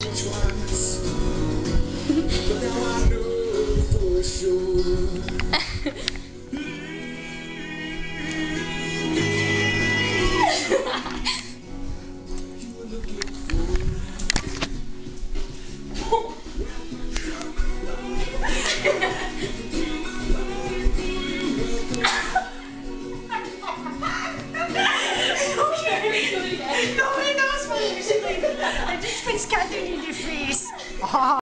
But now I know for sure. Nobody knows what you're saying. I just been scattering in your face.